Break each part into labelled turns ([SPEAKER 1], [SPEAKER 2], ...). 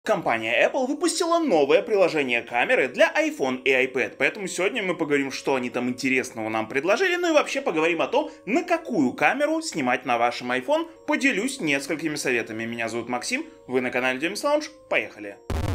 [SPEAKER 1] Компания Apple выпустила новое приложение камеры для iPhone и iPad, поэтому сегодня мы поговорим, что они там интересного нам предложили, ну и вообще поговорим о том, на какую камеру снимать на вашем iPhone. Поделюсь несколькими советами. Меня зовут Максим, вы на канале Demys Lounge, поехали!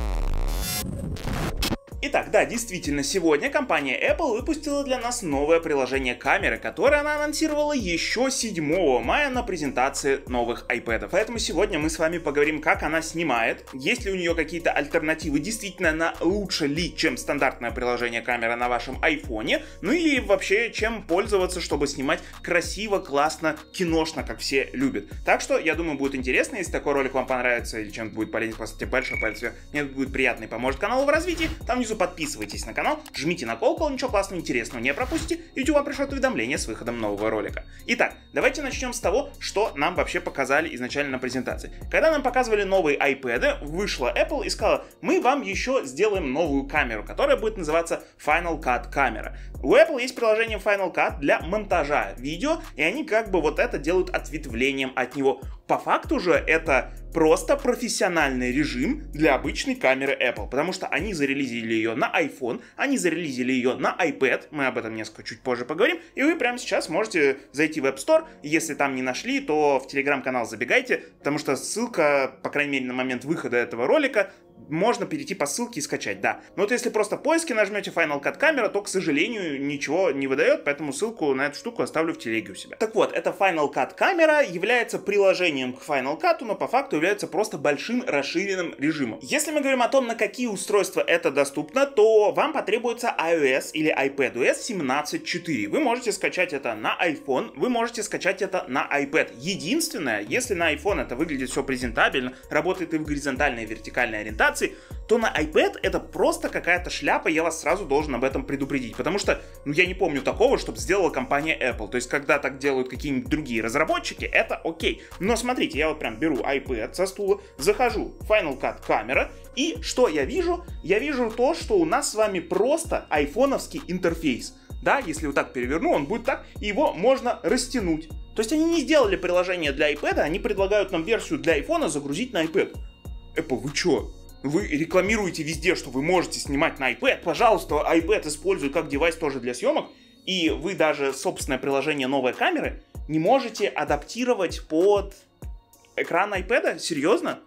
[SPEAKER 1] Итак, да, действительно, сегодня компания Apple выпустила для нас новое приложение камеры, которое она анонсировала еще 7 мая на презентации новых iPad. Поэтому сегодня мы с вами поговорим, как она снимает, есть ли у нее какие-то альтернативы, действительно она лучше ли, чем стандартное приложение камеры на вашем iPhone, ну и вообще, чем пользоваться, чтобы снимать красиво, классно, киношно, как все любят. Так что, я думаю, будет интересно, если такой ролик вам понравится или чем-то будет полезен, поставьте большой палец вверх, мне будет приятно и поможет каналу в развитии. Там внизу подписывайтесь на канал, жмите на колокол, ничего классного, интересного не пропустите, YouTube вам пришлет уведомление с выходом нового ролика. Итак, давайте начнем с того, что нам вообще показали изначально на презентации. Когда нам показывали новые iPad, вышла Apple и сказала, мы вам еще сделаем новую камеру, которая будет называться Final Cut камера. У Apple есть приложение Final Cut для монтажа видео, и они как бы вот это делают ответвлением от него. По факту же это просто профессиональный режим для обычной камеры Apple, потому что они зарелизили ее на iPhone, они зарелизили ее на iPad, мы об этом несколько чуть позже поговорим, и вы прямо сейчас можете зайти в App Store, если там не нашли, то в Telegram-канал забегайте, потому что ссылка, по крайней мере на момент выхода этого ролика, можно перейти по ссылке и скачать, да. Но вот если просто в поиске нажмете Final Cut камера, то, к сожалению, ничего не выдает, поэтому ссылку на эту штуку оставлю в телеге у себя. Так вот, эта Final Cut камера является приложением к Final Cut, но по факту является просто большим расширенным режимом. Если мы говорим о том, на какие устройства это доступно, то вам потребуется iOS или iPadOS 17.4. Вы можете скачать это на iPhone, вы можете скачать это на iPad. Единственное, если на iPhone это выглядит все презентабельно, работает и в горизонтальной и вертикальной ориентации, то на iPad это просто какая-то шляпа, я вас сразу должен об этом предупредить, потому что, я не помню такого, чтобы сделала компания Apple, то есть когда так делают какие-нибудь другие разработчики, это окей. Но смотрите, я вот прям беру iPad со стула, захожу в Final Cut камера, и что я вижу? Я вижу то, что у нас с вами просто айфоновский интерфейс. Да, если вот так переверну, он будет так, и его можно растянуть. То есть они не сделали приложение для iPad, они предлагают нам версию для iPhone загрузить на iPad. Apple, вы чё? Вы рекламируете везде, что вы можете снимать на iPad. Пожалуйста, iPad используй как девайс тоже для съемок. И вы даже собственное приложение новой камеры не можете адаптировать под экран iPad? Серьезно?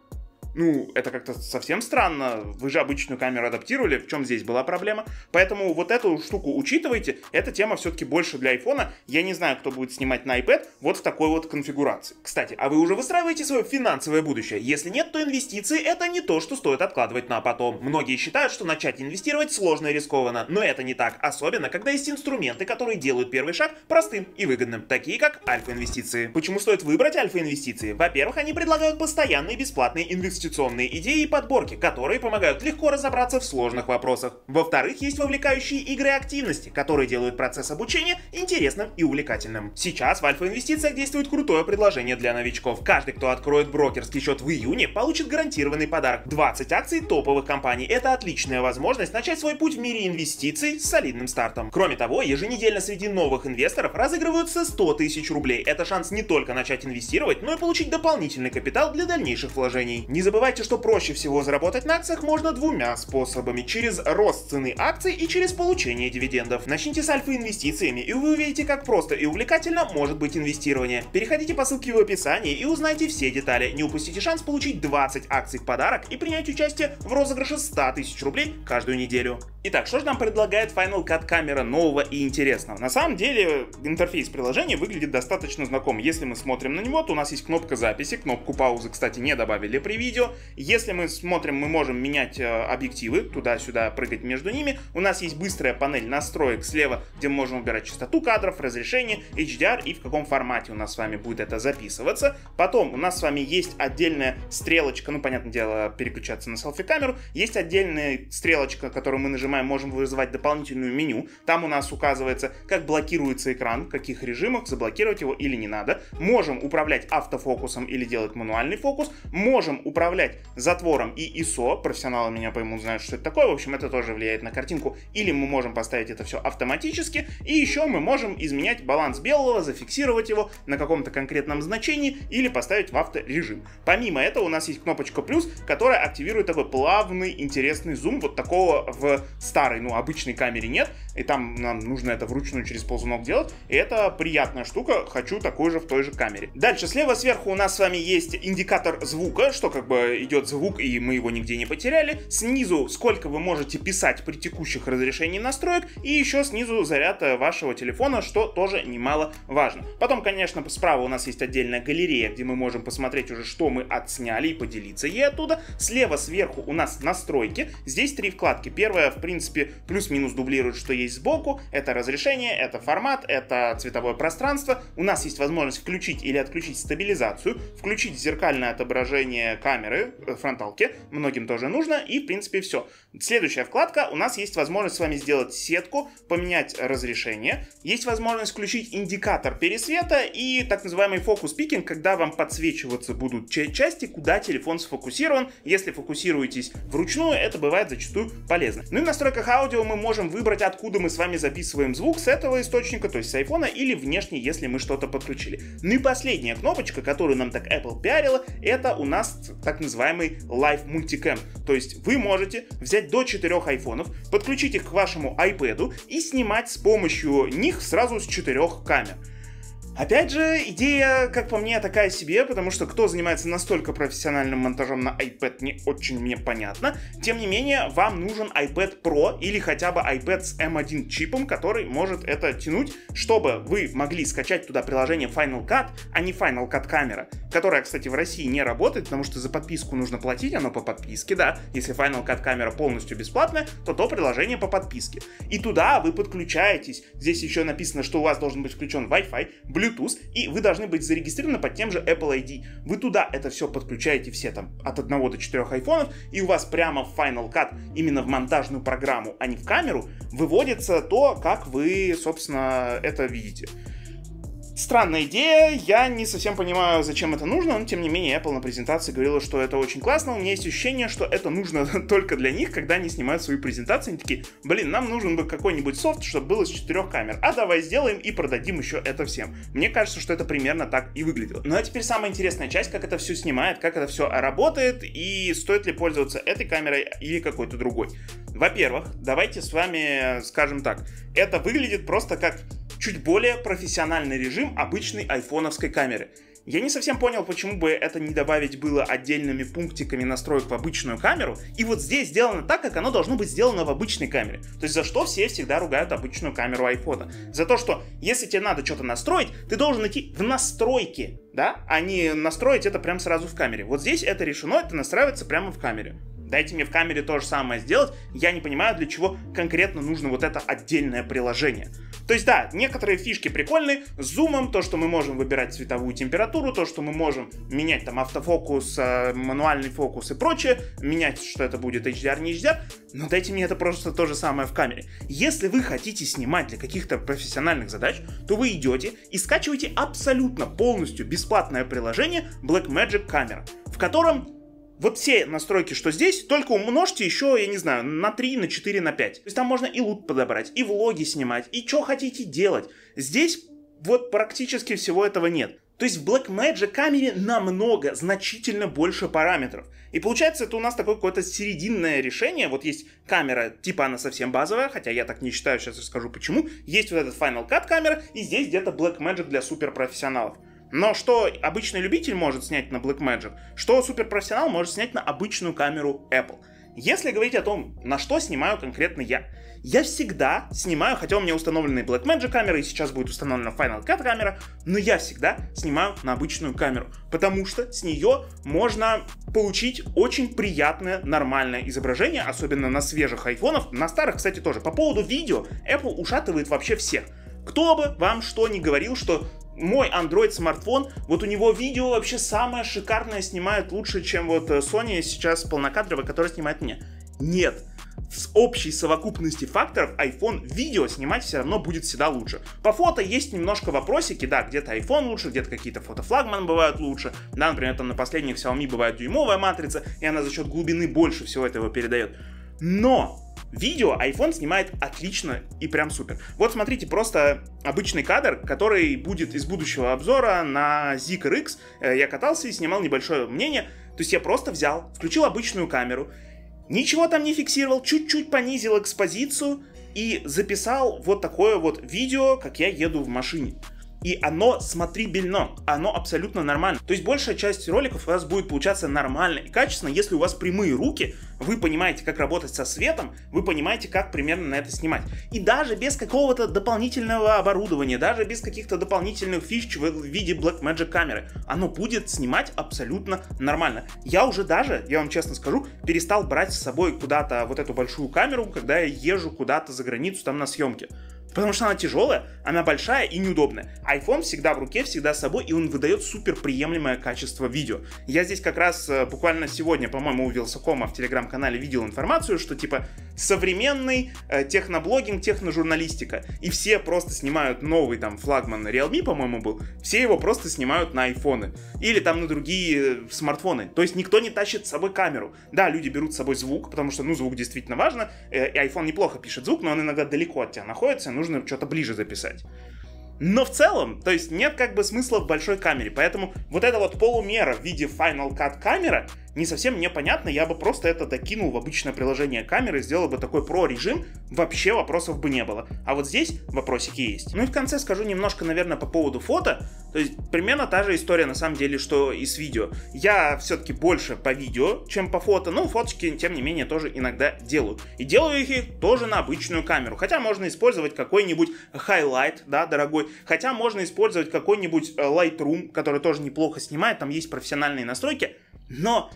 [SPEAKER 1] Это как-то совсем странно. Вы же обычную камеру адаптировали, в чем здесь была проблема? Поэтому вот эту штуку учитывайте. Эта тема все-таки больше для айфона. Я не знаю, кто будет снимать на iPad вот в такой вот конфигурации. Кстати, а вы уже выстраиваете свое финансовое будущее? Если нет, то инвестиции это не то, что стоит откладывать на потом. Многие считают, что начать инвестировать сложно и рискованно, но это не так. Особенно, когда есть инструменты, которые делают первый шаг простым и выгодным, такие как альфа-инвестиции. Почему стоит выбрать альфа-инвестиции? Во-первых, они предлагают постоянные бесплатные инвестиционные идеи и подборки, которые помогают легко разобраться в сложных вопросах. Во-вторых, есть вовлекающие игры и активности, которые делают процесс обучения интересным и увлекательным. Сейчас в Альфа-инвестициях действует крутое предложение для новичков. Каждый, кто откроет брокерский счет в июне, получит гарантированный подарок. 20 акций топовых компаний. Это отличная возможность начать свой путь в мире инвестиций с солидным стартом. Кроме того, еженедельно среди новых инвесторов разыгрываются 100 тысяч рублей. Это шанс не только начать инвестировать, но и получить дополнительный капитал для дальнейших вложений. Не забывайте, что проще всего заработать на акциях можно двумя способами: через рост цены акций и через получение дивидендов. Начните с альфа-инвестициями, и вы увидите, как просто и увлекательно может быть инвестирование. Переходите по ссылке в описании и узнайте все детали. Не упустите шанс получить 20 акций в подарок и принять участие в розыгрыше 100 тысяч рублей каждую неделю. Итак, что же нам предлагает Final Cut камера нового и интересного? На самом деле, интерфейс приложения выглядит достаточно знаком. Если мы смотрим на него, то у нас есть кнопка записи, кнопку паузы, кстати, не добавили при видео. Если мы смотрим, мы можем менять объективы, туда-сюда прыгать между ними. У нас есть быстрая панель настроек слева, где мы можем выбирать частоту кадров, разрешение, HDR и в каком формате у нас с вами будет это записываться. Потом у нас с вами есть отдельная стрелочка, понятное дело, переключаться на селфи-камеру. Есть отдельная стрелочка, которую мы нажимаем нажимаем, можем вызывать дополнительную меню. Там у нас указывается, как блокируется экран, в каких режимах, заблокировать его или не надо. Можем управлять автофокусом или делать мануальный фокус. Можем управлять затвором и ISO. Профессионалы меня поймут, знают, что это такое. В общем, это тоже влияет на картинку. Или мы можем поставить это все автоматически. И еще мы можем изменять баланс белого, зафиксировать его на каком-то конкретном значении или поставить в авторежим. Помимо этого у нас есть кнопочка плюс, которая активирует такой плавный, интересный зум. Вот такого в старой, обычной камере нет. И там нам нужно это вручную через ползунок делать. И это приятная штука. Хочу такой же в той же камере. Дальше слева сверху у нас с вами есть индикатор звука, что как бы идет звук и мы его нигде не потеряли. Снизу сколько вы можете писать при текущих разрешениях настроек. И еще снизу заряд вашего телефона, что тоже немаловажно. Потом, конечно, справа у нас есть отдельная галерея, где мы можем посмотреть уже, что мы отсняли и поделиться ей оттуда. Слева сверху у нас настройки. Здесь 3 вкладки. Первая, в принципе, плюс-минус дублирует, что есть сбоку. Это разрешение, это формат, это цветовое пространство. У нас есть возможность включить или отключить стабилизацию, включить зеркальное отображение камеры, фронталки. Многим тоже нужно. И, в принципе, все. Следующая вкладка. У нас есть возможность с вами сделать сетку, поменять разрешение. Есть возможность включить индикатор пересвета и так называемый фокус-пикинг, когда вам подсвечиваться будут части, куда телефон сфокусирован. Если фокусируетесь вручную, это бывает зачастую полезно. Ну и в настройках аудио мы можем выбрать, откуда мы с вами записываем звук, с этого источника, то есть с айфона, или внешне, если мы что-то подключили. Ну и последняя кнопочка, которую нам так Apple пиарила, это у нас так называемый Live Multicam. То есть вы можете взять до 4 айфонов, подключить их к вашему iPad и снимать с помощью них сразу с 4 камер. Опять же, идея, как по мне, такая себе, потому что кто занимается настолько профессиональным монтажом на iPad, не очень мне понятно. Тем не менее, вам нужен iPad Pro или хотя бы iPad с M1 чипом, который может это тянуть, чтобы вы могли скачать туда приложение Final Cut, а не Final Cut Camera, которая, кстати, в России не работает, потому что за подписку нужно платить, оно по подписке, да. Если Final Cut Camera полностью бесплатная, то приложение по подписке. И туда вы подключаетесь. Здесь еще написано, что у вас должен быть включен Wi-Fi, Bluetooth, и вы должны быть зарегистрированы под тем же Apple ID. Вы туда это все подключаете все там от 1 до 4 айфонов, и у вас прямо в Final Cut, именно в монтажную программу, а не в камеру, выводится то, как вы, собственно, это видите. Странная идея, я не совсем понимаю, зачем это нужно, но тем не менее Apple на презентации говорила, что это очень классно. У меня есть ощущение, что это нужно только для них, когда они снимают свои презентации. Они такие, блин, нам нужен бы какой-нибудь софт, чтобы было с 4 камер, а давай сделаем и продадим еще это всем. Мне кажется, что это примерно так и выглядело. Ну а теперь самая интересная часть, как это все снимает, как это все работает и стоит ли пользоваться этой камерой или какой-то другой. Во-первых, давайте с вами скажем так, это выглядит просто как чуть более профессиональный режим обычной айфоновской камеры. Я не совсем понял, почему бы это не добавить было отдельными пунктиками настроек в обычную камеру. И вот здесь сделано так, как оно должно быть сделано в обычной камере. То есть за что все всегда ругают обычную камеру айфона? За то, что если тебе надо что-то настроить, ты должен идти в настройки, да? А не настроить это прямо сразу в камере. Вот здесь это решено, это настраивается прямо в камере. Дайте мне в камере то же самое сделать. Я не понимаю, для чего конкретно нужно вот это отдельное приложение. То есть да, некоторые фишки прикольные. С зумом, то, что мы можем выбирать цветовую температуру, то, что мы можем менять там автофокус, мануальный фокус и прочее. Менять, что это будет HDR, не HDR. Но дайте мне это просто то же самое в камере. Если вы хотите снимать для каких-то профессиональных задач, то вы идете и скачиваете абсолютно полностью бесплатное приложение Blackmagic Camera, в котором вот все настройки, что здесь, только умножьте еще, я не знаю, на 3, на 4, на 5. То есть там можно и лут подобрать, и влоги снимать, и что хотите делать. Здесь вот практически всего этого нет. То есть в Blackmagic камере намного, значительно больше параметров. И получается, это у нас такое какое-то серединное решение. Вот есть камера, типа она совсем базовая, хотя я так не считаю, сейчас расскажу почему. Есть вот этот Final Cut камера, и здесь где-то Blackmagic для суперпрофессионалов. Но что обычный любитель может снять на Blackmagic, что суперпрофессионал может снять на обычную камеру Apple. Если говорить о том, на что снимаю конкретно я всегда снимаю, хотя у меня установлены Blackmagic камеры, и сейчас будет установлена Final Cut камера, но я всегда снимаю на обычную камеру, потому что с нее можно получить очень приятное, нормальное изображение, особенно на свежих айфонах, на старых, кстати, тоже. По поводу видео, Apple ушатывает вообще всех. Кто бы вам что ни говорил, что мой Android смартфон, вот у него видео вообще самое шикарное снимает лучше, чем вот Sony сейчас полнокадровая, которая снимает меня. Нет. В общей совокупности факторов iPhone видео снимать все равно будет всегда лучше. По фото есть немножко вопросики, да, где-то iPhone лучше, где-то какие-то фотофлагманы бывают лучше, да, например, там на последних Xiaomi бывает дюймовая матрица, и она за счет глубины больше всего этого передает. Но видео iPhone снимает отлично и прям супер. Вот смотрите, просто обычный кадр, который будет из будущего обзора на Zeekr X. Я катался и снимал небольшое мнение, то есть я просто взял, включил обычную камеру, ничего там не фиксировал, чуть-чуть понизил экспозицию и записал вот такое вот видео, как я еду в машине. И оно смотрибельно, оно абсолютно нормально. То есть большая часть роликов у вас будет получаться нормально и качественно, если у вас прямые руки, вы понимаете, как работать со светом, вы понимаете, как примерно на это снимать. И даже без какого-то дополнительного оборудования, даже без каких-то дополнительных фич в виде Blackmagic камеры, оно будет снимать абсолютно нормально. Я уже даже, я вам честно скажу, перестал брать с собой куда-то вот эту большую камеру, когда я езжу куда-то за границу там на съемке. Потому что она тяжелая, она большая и неудобная. iPhone всегда в руке, всегда с собой, и он выдает супер приемлемое качество видео. Я здесь как раз буквально сегодня, по-моему, у Вилсакома в телеграм-канале видел информацию, что типа современный техноблогинг, техножурналистика. И все просто снимают новый там флагман Realme, по-моему, был. Все его просто снимают на айфоны. Или там на другие смартфоны. То есть никто не тащит с собой камеру. Да, люди берут с собой звук, потому что, ну, звук действительно важно. И iPhone неплохо пишет звук, но он иногда далеко от тебя находится, нужно что-то ближе записать. Но в целом, то есть нет как бы смысла в большой камере, поэтому вот эта вот полумера в виде Final Cut камера не совсем мне понятно, я бы просто это докинул в обычное приложение камеры, сделал бы такой про-режим, вообще вопросов бы не было. А вот здесь вопросики есть. Ну и в конце скажу немножко, наверное, по поводу фото, то есть примерно та же история на самом деле, что и с видео. Я все-таки больше по видео, чем по фото, но фоточки, тем не менее, тоже иногда делаю. И делаю их тоже на обычную камеру, хотя можно использовать какой-нибудь Highlight, да, дорогой, хотя можно использовать какой-нибудь Lightroom, который тоже неплохо снимает, там есть профессиональные настройки. Но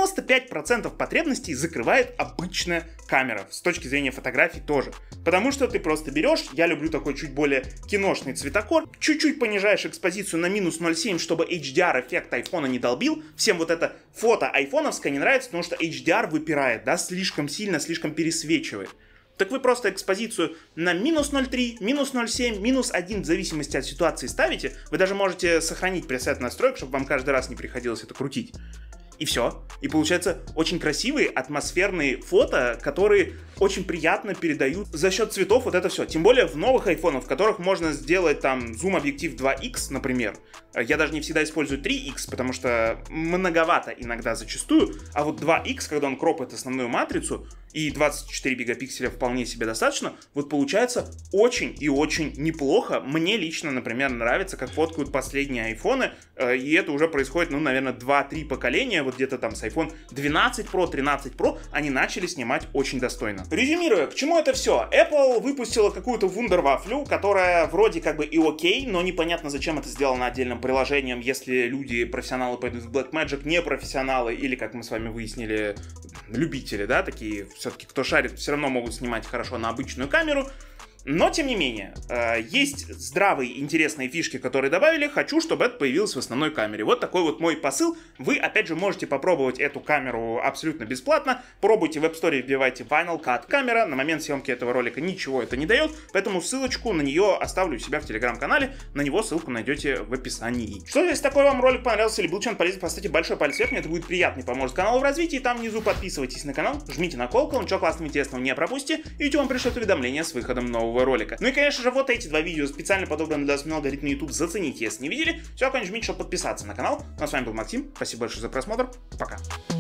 [SPEAKER 1] 95% потребностей закрывает обычная камера, с точки зрения фотографий тоже. Потому что ты просто берешь, я люблю такой чуть более киношный цветокор, чуть-чуть понижаешь экспозицию на минус 0,7, чтобы HDR-эффект айфона не долбил. Всем вот это фото айфоновское не нравится, потому что HDR выпирает, да, слишком сильно, слишком пересвечивает. Так вы просто экспозицию на минус 0,3, минус 0,7, минус 1 в зависимости от ситуации ставите. Вы даже можете сохранить пресет настроек, чтобы вам каждый раз не приходилось это крутить. И все. И получается очень красивые, атмосферные фото, которые очень приятно передают за счет цветов вот это все. Тем более в новых айфонах, в которых можно сделать там зум-объектив 2х, например. Я даже не всегда использую 3х, потому что многовато иногда зачастую. А вот 2х, когда он кропает основную матрицу, и 24 мегапикселя вполне себе достаточно, вот получается очень и очень неплохо. Мне лично, например, нравится, как фоткают последние айфоны, и это уже происходит, ну, наверное, 2-3 поколения, вот где-то там с iPhone 12 Pro, 13 Pro, они начали снимать очень достойно. Резюмируя, к чему это все? Apple выпустила какую-то вундервафлю, которая вроде как бы и окей, но непонятно, зачем это сделано отдельным приложением, если люди, профессионалы пойдут в Blackmagic, не профессионалы, или, как мы с вами выяснили, любители, да, такие, все-таки, кто шарит, все равно могут снимать хорошо на обычную камеру. Но, тем не менее, есть здравые, интересные фишки, которые добавили. Хочу, чтобы это появилось в основной камере. Вот такой вот мой посыл. Вы, опять же, можете попробовать эту камеру абсолютно бесплатно. Пробуйте в App Store, вбивайте Final Cut камера. На момент съемки этого ролика ничего это не дает. Поэтому ссылочку на нее оставлю у себя в телеграм-канале. На него ссылку найдете в описании. Что, если такой вам ролик понравился или был чем полезен, поставьте большой палец вверх. Мне это будет приятно и поможет каналу в развитии. Там внизу подписывайтесь на канал, жмите на колокол, ничего классного интересного не пропустите. И YouTube вам пришлет уведомление с выходом нового ролика. Ну и, конечно же, вот эти два видео специально подобраны для основного алгоритма YouTube. Зацените, если не видели. Все, конечно, жмите, чтобы подписаться на канал. Ну а с вами был Максим. Спасибо большое за просмотр. Пока.